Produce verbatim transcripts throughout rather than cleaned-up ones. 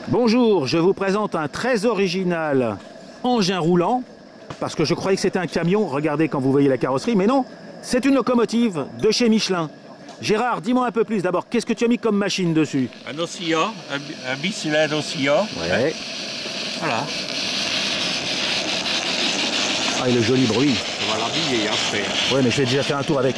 Bonjour, je vous présente un très original engin roulant, parce que je croyais que c'était un camion, regardez quand vous voyez la carrosserie, mais non, c'est une locomotive de chez Michelin. Gérard, dis-moi un peu plus, d'abord, qu'est-ce que tu as mis comme machine dessus? Un oscillant, un, un bicylindre oscillant. Ouais. Voilà. Ah, et le joli bruit. On va l'habiller après. Ouais, mais je vais déjà faire un tour avec.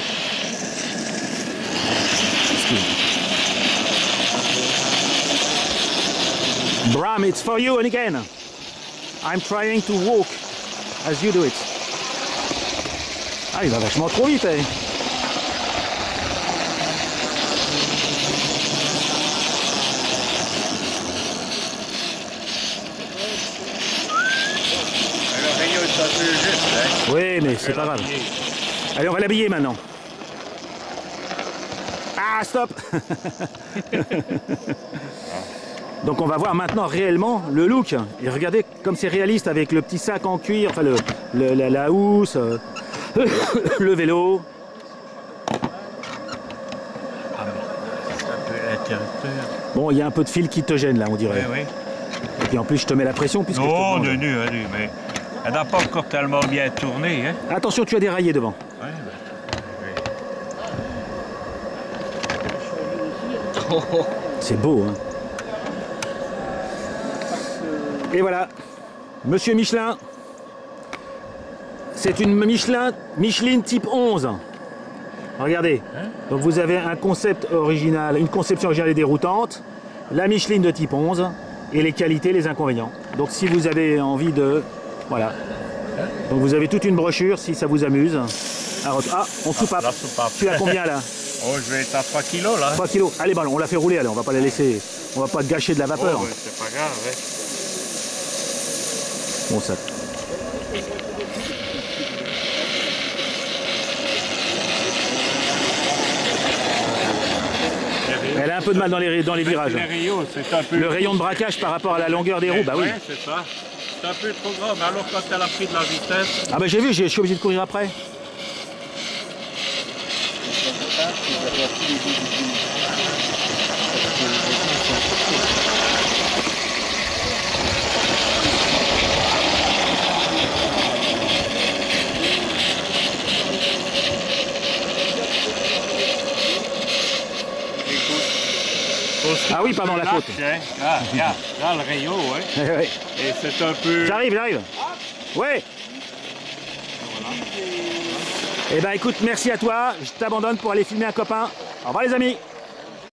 Bram, it's for you and again. I'm trying to walk as you do it. Ah, il va vachement trop vite, eh. Le rayon est un peu juste, hein. Oui, mais c'est pas grave. Allez, on va l'habiller maintenant. Ah, stop. Donc on va voir maintenant réellement le look. Et regardez comme c'est réaliste avec le petit sac en cuir, enfin le, le la, la housse, euh, le vélo. Ah, mais c'est un peu l'interrupteur. Bon, il y a un peu de fil qui te gêne là, on dirait. Oui, oui. Et puis en plus je te mets la pression puisque je te Non, demande. de nu, hein, nu, mais elle n'a pas encore tellement bien tourné, hein. Attention, tu as déraillé devant. Ouais, ben, oui. C'est beau, hein. Et voilà, Monsieur Michelin. C'est une Michelin, Michelin type onze. Regardez. Hein? Donc vous avez un concept original, une conception originale et déroutante, la Michelin de type onze et les qualités, les inconvénients. Donc si vous avez envie de... Voilà. Donc vous avez toute une brochure si ça vous amuse. Ah, on soupape. La soupape. Tu as combien là? Oh, je vais être à trois kilos là. trois kilos. Allez, ballon, on la fait rouler, allez, on va pas la laisser. On va pas gâcher de la vapeur. Oh, ouais, c'est pas grave, hein. Bon, ça. Elle a un peu de mal dans les, dans les virages. Les rayons, c'est un peu... Le rayon de braquage par rapport à la longueur des roues, bah oui. Ouais, c'est ça. C'est un peu trop grand, mais alors quand elle a pris de la vitesse... Ah bah j'ai vu, je suis obligé de courir après. Ah oui, pardon, la côte. Hein. Ah, regarde, là le rayon, ouais. Ouais, ouais. Et c'est un peu... J'arrive, j'arrive. Ouais. Eh ben écoute, merci à toi. Je t'abandonne pour aller filmer un copain. Au revoir les amis.